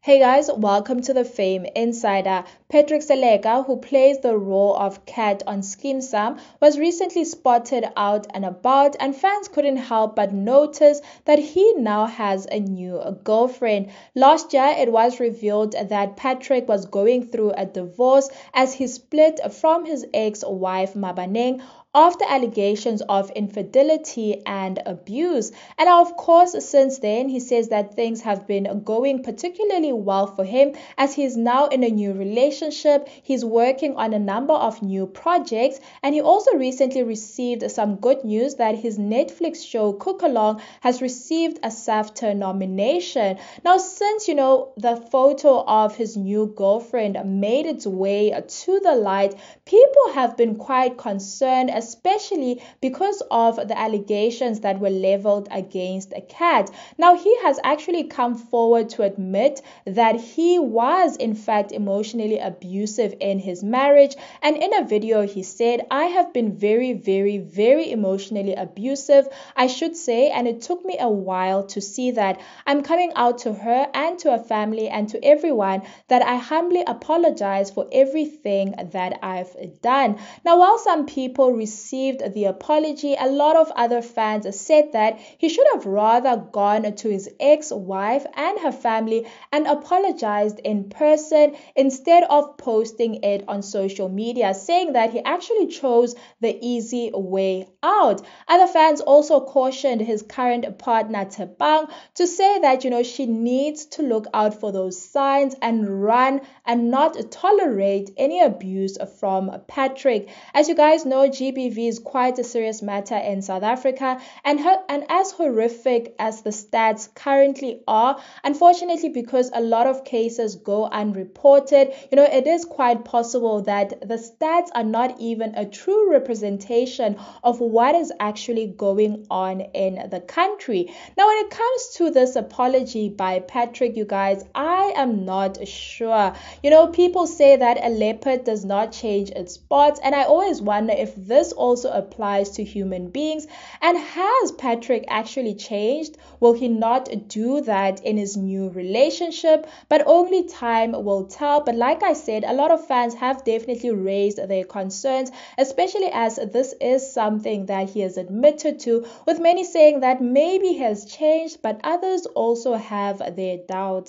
Hey guys, welcome to the Fame Insider. Patrick Seleka, who plays the role of Cat on Skeem Saam, was recently spotted out and about, and fans couldn't help but notice that he now has a new girlfriend. Last year, it was revealed that Patrick was going through a divorce as he split from his ex-wife Mabaneng after allegations of infidelity and abuse. And of course, since then, he says that things have been going particularly well for him as he's now in a new relationship. He's working on a number of new projects, and he also recently received some good news that his Netflix show Cook Along has received a SAFTA nomination. Now, since the photo of his new girlfriend made its way to the light, people have been quite concerned, especially because of the allegations that were leveled against Cat. Now, he has actually come forward to admit that he was in fact emotionally abusive in his marriage, and in a video he said, "I have been very, very, very emotionally abusive, I should say, and it took me a while to see that. I'm coming out to her and to her family and to everyone that I humbly apologize for everything that I've done." Now, while some people received the apology, a lot of other fans said that he should have rather gone to his ex-wife and her family and apologized in person instead of posting it on social media, saying that he actually chose the easy way out. Other fans also cautioned his current partner Tebang to say that she needs to look out for those signs and run and not tolerate any abuse from Patrick. As you guys know, GBV is quite a serious matter in South Africa, and as horrific as the stats currently are, unfortunately, because a lot of cases go unreported, it is quite possible that the stats are not even a true representation of what is actually going on in the country. Now, when it comes to this apology by Patrick, you guys, I am not sure. People say that a leopard does not change its spots, and I always wonder if this also applies to human beings. And has Patrick actually changed? Will he not do that in his new relationship? But only time will tell. But like I said, a lot of fans have definitely raised their concerns, especially as this is something that he has admitted to, with many saying that maybe he has changed, but others also have their doubts.